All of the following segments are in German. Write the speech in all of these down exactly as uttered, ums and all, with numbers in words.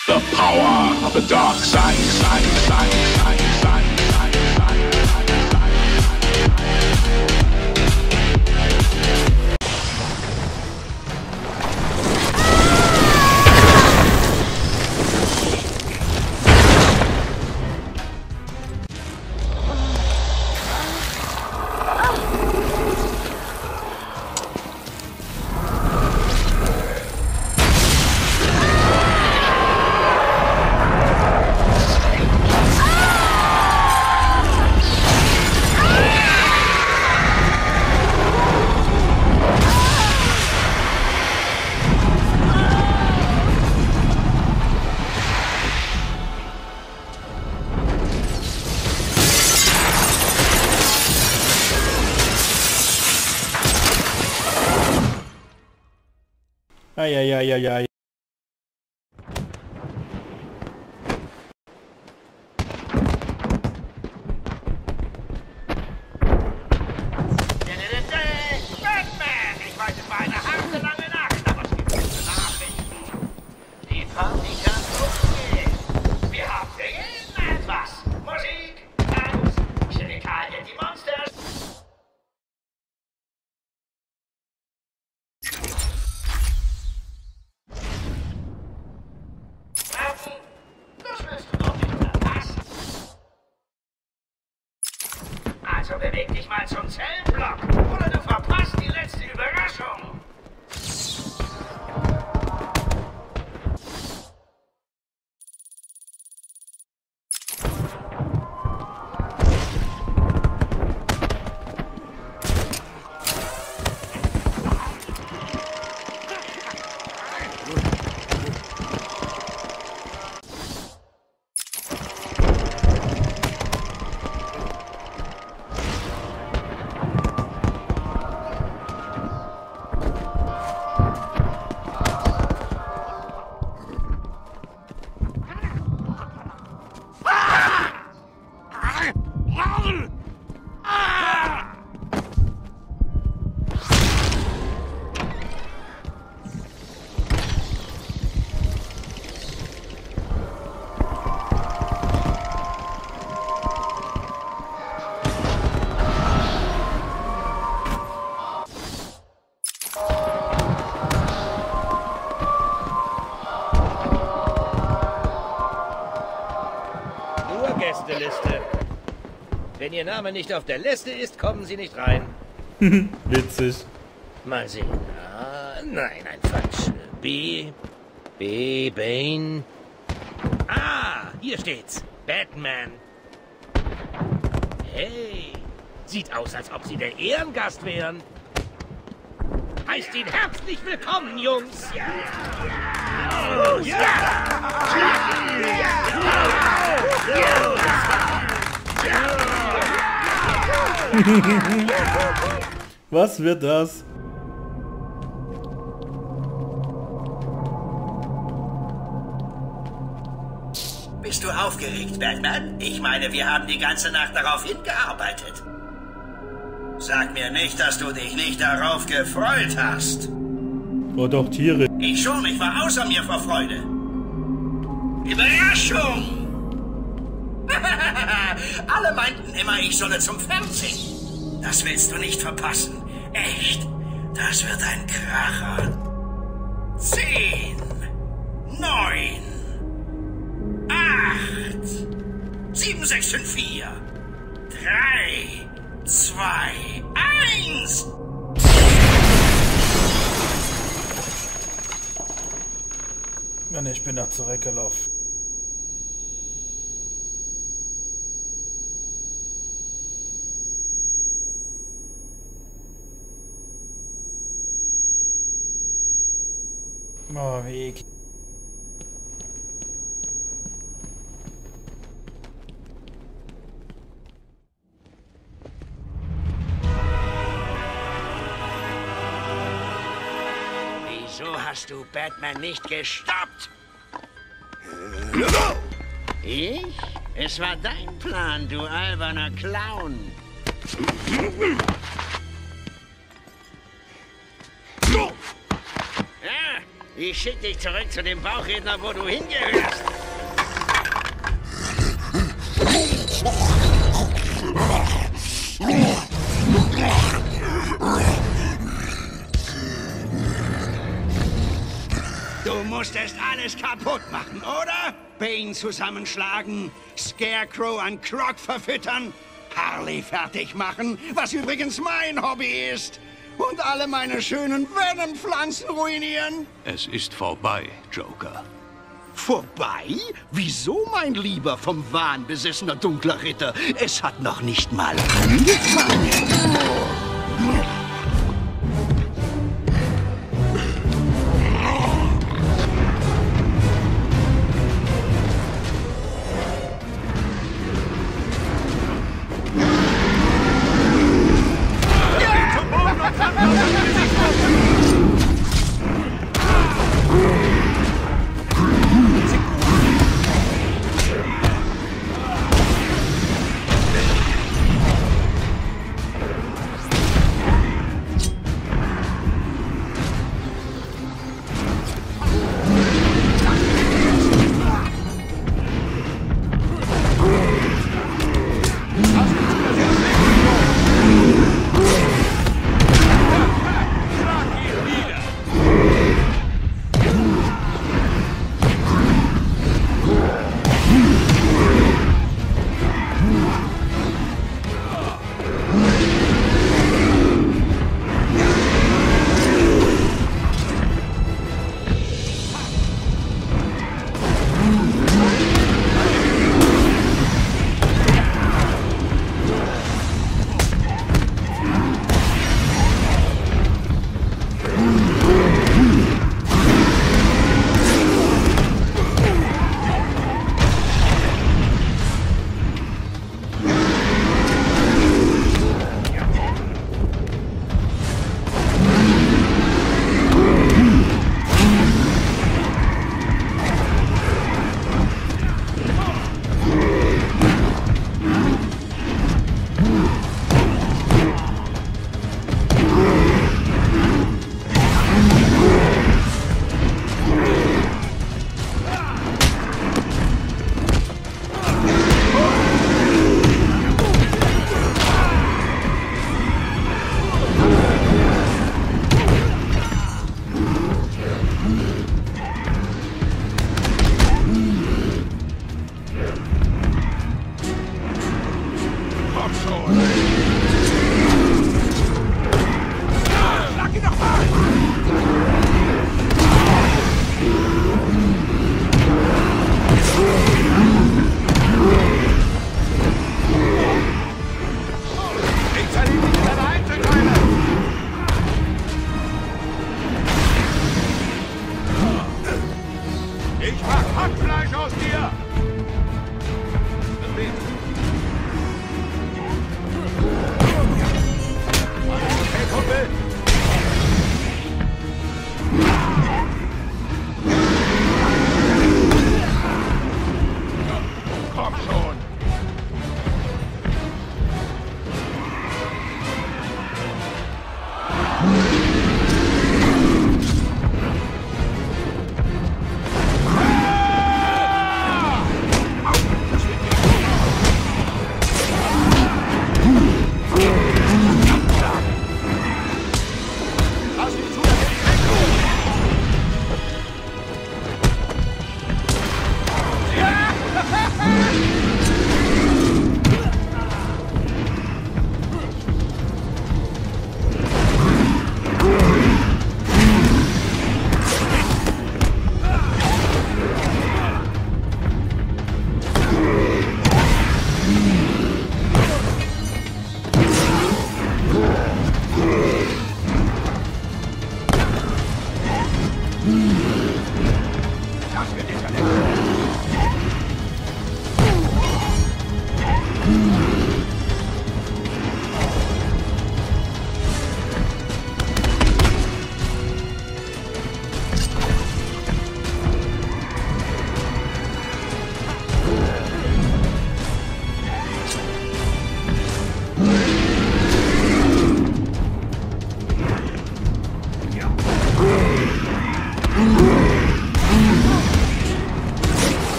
The power of the dark side, side, side, side, side, side, side, side, Eieieiei. Batman! Ich weiß, es war eine harte, lange Nacht, aber es gibt gute Nachrichten. Die Party kann losgehen. Wir haben für jeden etwas. Musik, Tanz, Chemikalien, die Monsters. Das willst du doch nicht verpassen. Also beweg dich mal zum Zellenblock, oder du verpasst die letzte Überraschung. Gästeliste. Wenn Ihr Name nicht auf der Liste ist, kommen Sie nicht rein. Witzig. Mal sehen. Ah, nein, ein falsch. B. B. Bane. Ah, hier steht's. Batman. Hey, sieht aus, als ob Sie der Ehrengast wären. Heißt ihn herzlich willkommen, Jungs. Ja! Ja! Was wird das? Bist du aufgeregt, Batman? Ich meine, wir haben die ganze Nacht darauf hingearbeitet. Sag mir nicht, dass du dich nicht darauf gefreut hast. Oh doch, Tiere. Ich schon, ich war außer mir vor Freude. Überraschung! Alle meinten immer, ich solle zum Fernsehen. Das willst du nicht verpassen. Echt, das wird ein Kracher. Zehn, neun, acht, sieben, sechs, fünf, vier, drei, zwei, eins. Ja, ne, ich bin da zurückgelaufen. Oh, Weg. Wieso hast du Batman nicht gestoppt? Ich? Es war dein Plan, du alberner Clown. Ja, Ich schick dich zurück zu dem Bauchredner, wo du hingehörst. Du musstest alles kaputt machen, oder? Bane zusammenschlagen, Scarecrow an Croc verfüttern, Harley fertig machen, was übrigens mein Hobby ist, und alle meine schönen Venom-Pflanzen ruinieren. Es ist vorbei, Joker. Vorbei? Wieso, mein lieber, vom Wahn besessener dunkler Ritter? Es hat noch nicht mal angefangen.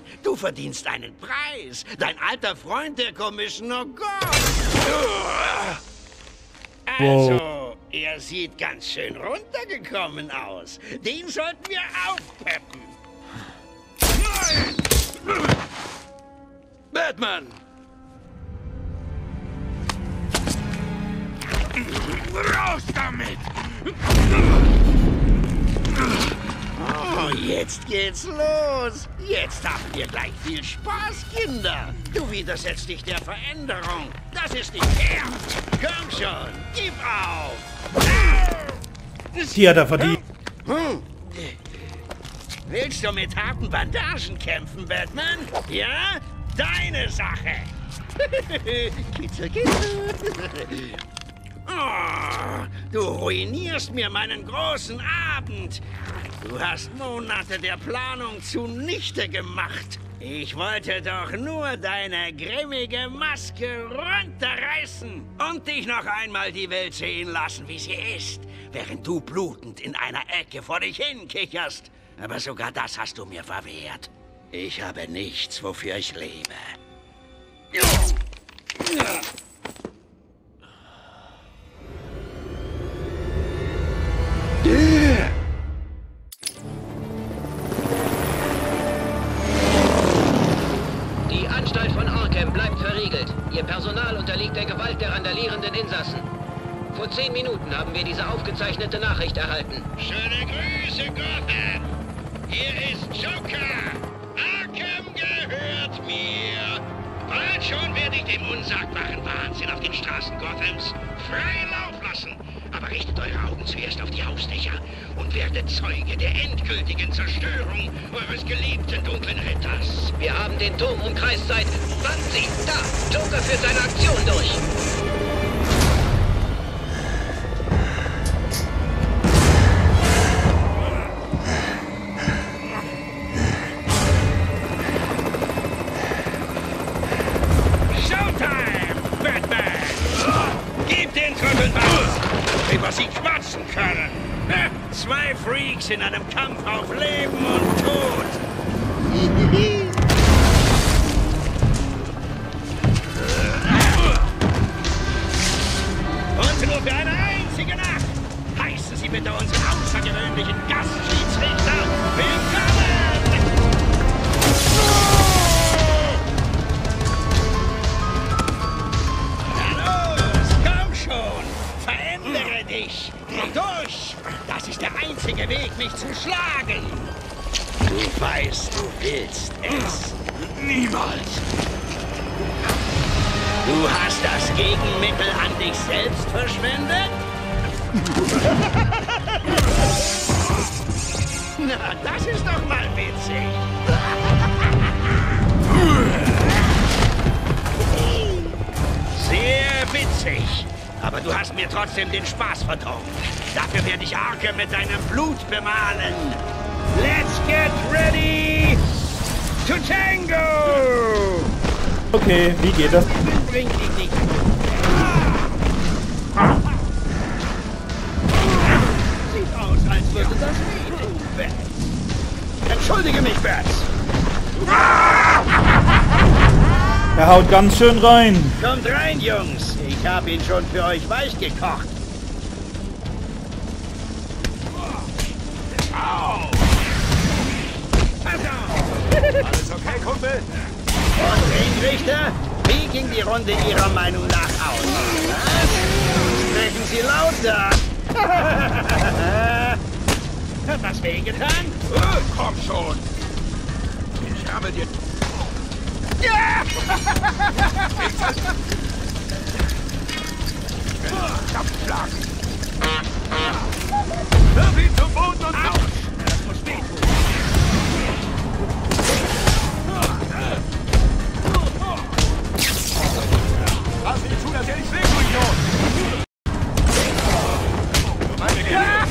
Du verdienst einen Preis. Dein alter Freund, der Commissioner Gott. Also, wow. Er sieht ganz schön runtergekommen aus. Den sollten wir aufpeppen. Nein! Batman! Raus damit! Oh, jetzt geht's los. Jetzt haben wir gleich viel Spaß, Kinder. Du widersetzt dich der Veränderung. Das ist nicht fair. Komm schon, gib auf. Die hat er verdient. Hm. Willst du mit harten Bandagen kämpfen, Batman? Ja? Deine Sache. Kitzel, kitzel. Oh, du ruinierst mir meinen großen Abend. Du hast Monate der Planung zunichte gemacht. Ich wollte doch nur deine grimmige Maske runterreißen und dich noch einmal die Welt sehen lassen, wie sie ist, während du blutend in einer Ecke vor dich hinkicherst. Aber sogar das hast du mir verwehrt. Ich habe nichts, wofür ich lebe. Die Anstalt von Arkham bleibt verriegelt. Ihr Personal unterliegt der Gewalt der randalierenden Insassen. Vor zehn Minuten haben wir diese aufgezeichnete Nachricht erhalten. Schöne Grüße, Gotham! Hier ist Joker! Arkham gehört mir! Bald schon werde ich den unsagbaren Wahnsinn auf den Straßen Gothams freien Lauf lassen. Aber richtet eure Augen zuerst auf die Hausdächer und werdet Zeuge der endgültigen Zerstörung eures geliebten dunklen Ritters. Wir haben den Turm umkreist seit... Warten Sie! Da! Joker führt seine Aktion durch! Über sie quatschen können. Zwei Freaks in einem Kampf auf Leben und Tod. Und nur für eine einzige Nacht heißen Sie bitte unseren außergewöhnlichen Gastschiedsrichter willkommen! Na los, komm schon! Verändere dich! Dreh durch! Das ist der einzige Weg, mich zu schlagen! Du weißt, du willst es. Niemals! Du hast das Gegenmittel an dich selbst verschwendet? Na, das ist doch mal witzig! Sehr witzig! Aber du hast mir trotzdem den Spaß verdorben. Dafür werde ich Arkham mit deinem Blut bemalen. Let's get ready to tango! Okay, wie geht das? Bring dich nicht. Sieht aus, als würde das wehtun, Bats. Entschuldige mich, Bats. Er haut ganz schön rein. Kommt rein, Jungs. Ich habe ihn schon für euch weich gekocht. Au! Pass auf! Alles okay, Kumpel? Und Ringrichter, wie ging die Runde Ihrer Meinung nach aus? Was? Sprechen Sie lauter! Hat das wehgetan? Oh, komm schon! Ich habe dir... Ja! Kampfschlag! Wirf ihn zum Boden und auf! Das muss wehtun! Lass mich zu, dass er nicht wehtun, Jungs! Ja!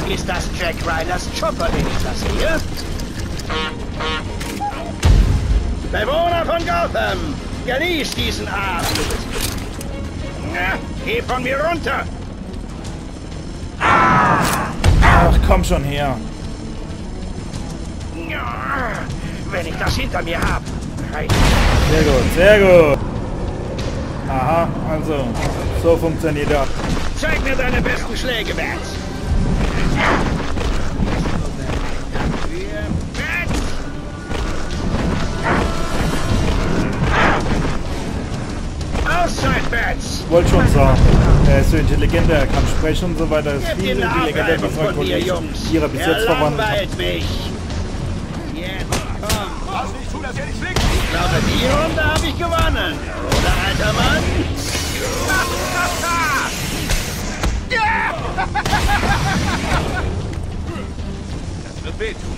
Ist das Jack Rylers Chopper, den ich da sehe? Bewohner von Gotham, genießt diesen Abend. Na, geh von mir runter. Ach, komm schon her. Wenn ich das hinter mir habe, reicht. Sehr gut, sehr gut. Aha, also, so funktioniert das. Zeig mir deine besten Schläge, Bats. Auszeit, Bats. Wollte schon sagen, er ist so intelligent, er kann sprechen und so weiter. Er ist viel intelligenter als mein Kollege ihrer bis jetzt verwandt. Mich. Jetzt komm. Ich glaube, die Runde habe ich gewonnen. Oder, alter Mann? Das wird wehtun.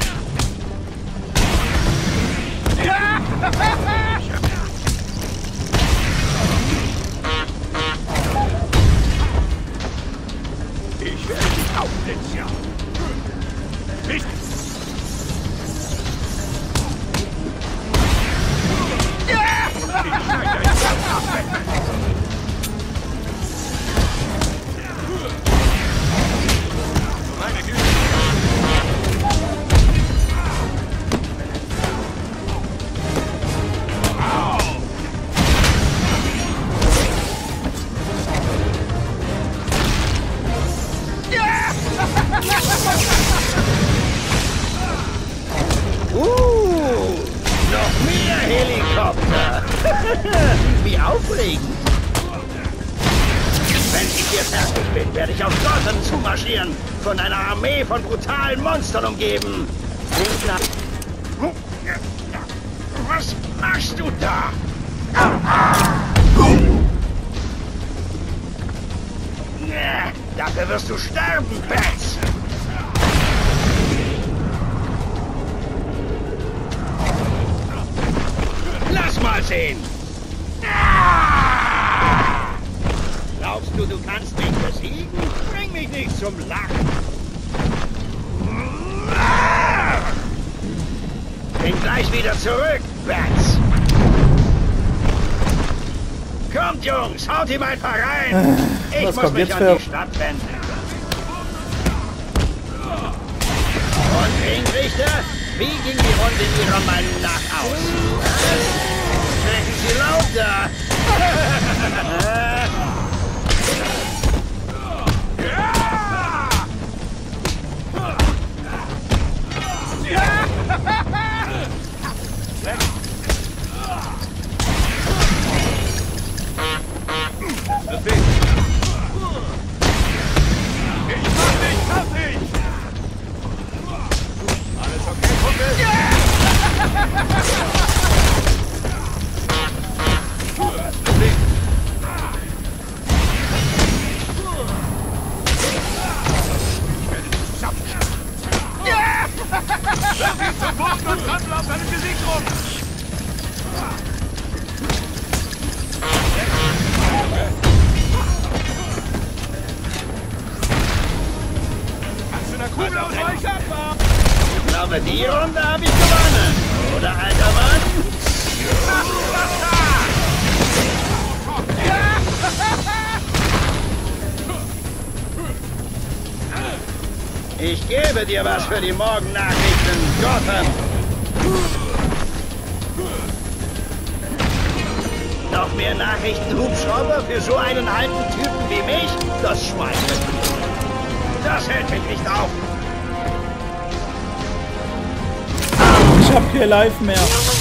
Ich werde dich aufblitzen. Nicht. Ich schneide deinen Kopf ab, Batman. Meine Güte. Uh, noch mehr Helikopter. Wie aufregend. Wenn ich hier fertig bin, werde ich auf Gotham zumarschieren, von einer Armee von brutalen Monstern umgeben. Was machst du da? Ja, dafür wirst du sterben, Bats. Lass mal sehen. Glaubst du, du kannst mich besiegen? Bring mich nicht zum Lachen. Bin gleich wieder zurück, Bats. Kommt, Jungs, haut ihm einfach rein. Ich Was muss kommt mich jetzt an für... die Stadt wenden. Und Ringrichter, wie ging die Runde Ihrer Meinung nach aus? Sprechen Sie lauter! Ich mach dich fertig! Alles okay, Kumpel? Lass ihn zum Boden und trampel auf seinem Gesicht rum! Kannst du einer Kugel ausweichen? Ich glaube, die Runde habe ich gewonnen. Oder, alter Mann? Ich gebe dir was für die Morgennachrichten, Gotham. Noch mehr Nachrichtenhubschrauber für so einen alten Typen wie mich? Das schmeichelt. Das hält mich nicht auf. Ich hab kein Live mehr.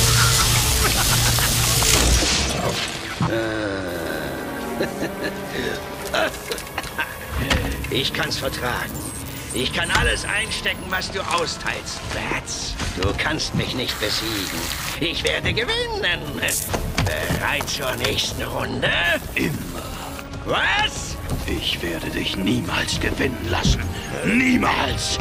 Ich kann's vertragen. Ich kann alles einstecken, was du austeilst, Bats. Du kannst mich nicht besiegen. Ich werde gewinnen. Bereit zur nächsten Runde? Immer. Was? Ich werde dich niemals gewinnen lassen. Niemals!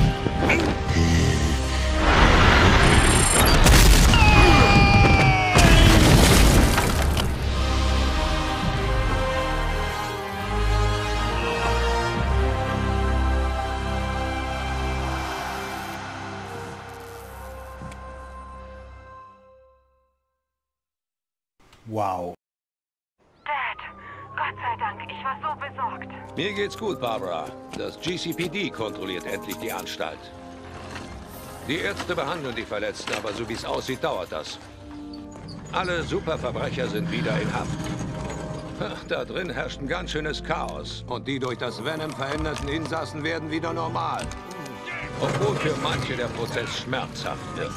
Wow. Dad, Gott sei Dank, ich war so besorgt. Mir geht's gut, Barbara. Das G C P D kontrolliert endlich die Anstalt. Die Ärzte behandeln die Verletzten, aber so wie es aussieht, dauert das. Alle Superverbrecher sind wieder in Haft. Ach, da drin herrscht ein ganz schönes Chaos. Und die durch das Venom veränderten Insassen werden wieder normal. Obwohl für manche der Prozess schmerzhaft wird.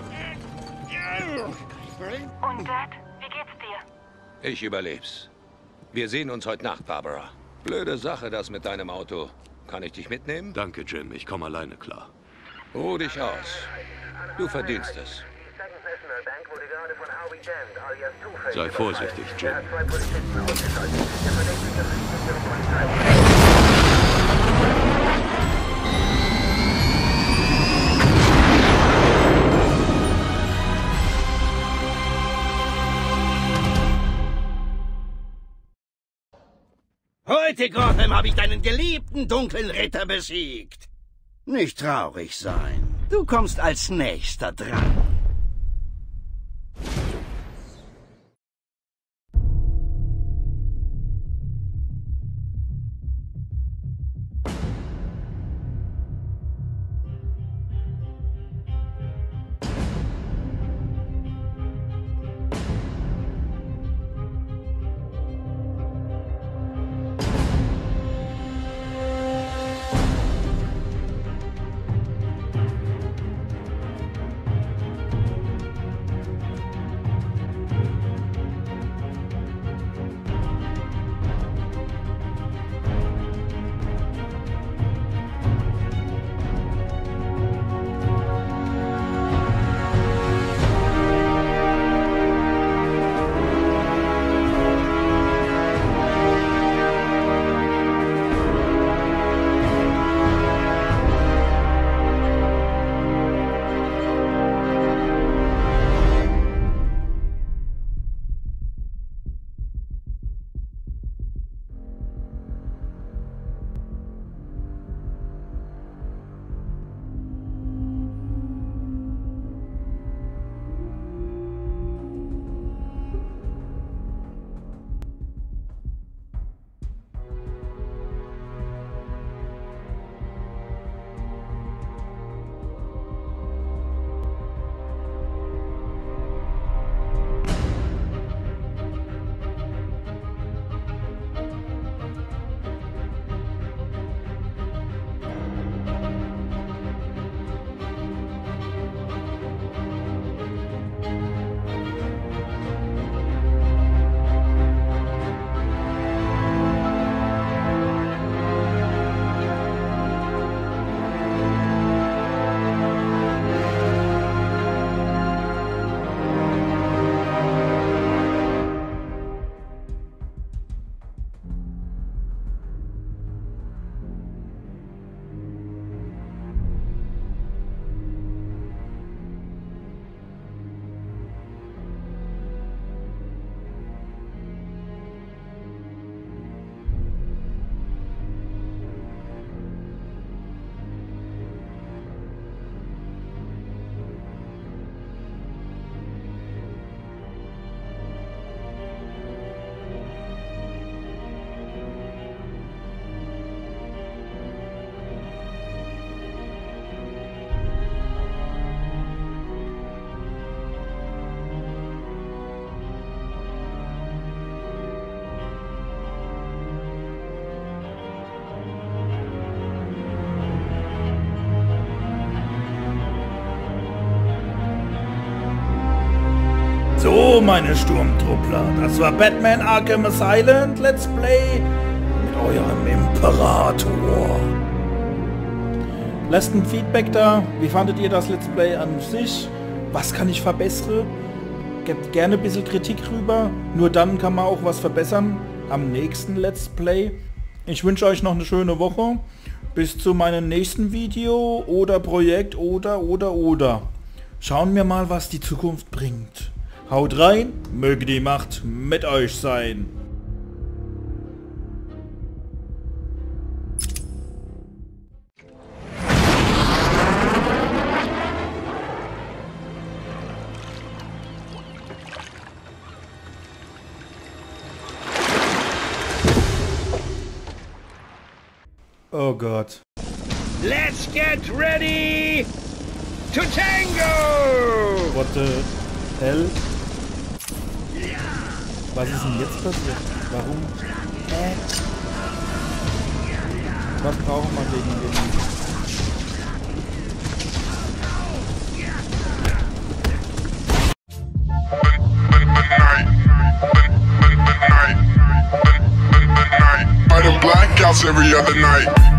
Und Dad, wie geht's dir? Ich überleb's. Wir sehen uns heute Nacht, Barbara. Blöde Sache, das mit deinem Auto. Kann ich dich mitnehmen? Danke, Jim. Ich komme alleine klar. Ruh dich aus. Du verdienst es. Sei vorsichtig, Jim. Heute, Gotham, habe ich deinen geliebten dunklen Ritter besiegt. Nicht traurig sein. Du kommst als Nächster dran. So, meine Sturmtruppler, das war Batman Arkham Asylum Let's Play mit eurem Imperator. Lasst ein Feedback da, wie fandet ihr das Let's Play an sich? Was kann ich verbessern? Gebt gerne ein bisschen Kritik rüber, nur dann kann man auch was verbessern am nächsten Let's Play. Ich wünsche euch noch eine schöne Woche, bis zu meinem nächsten Video oder Projekt oder oder oder. Schauen wir mal, was die Zukunft bringt. Haut rein, möge die Macht mit euch sein. Oh Gott. Let's get ready to tango! What the hell? Was ist denn jetzt passiert? Warum? Äh? Was brauchen wir gegen den? Blackouts every other night.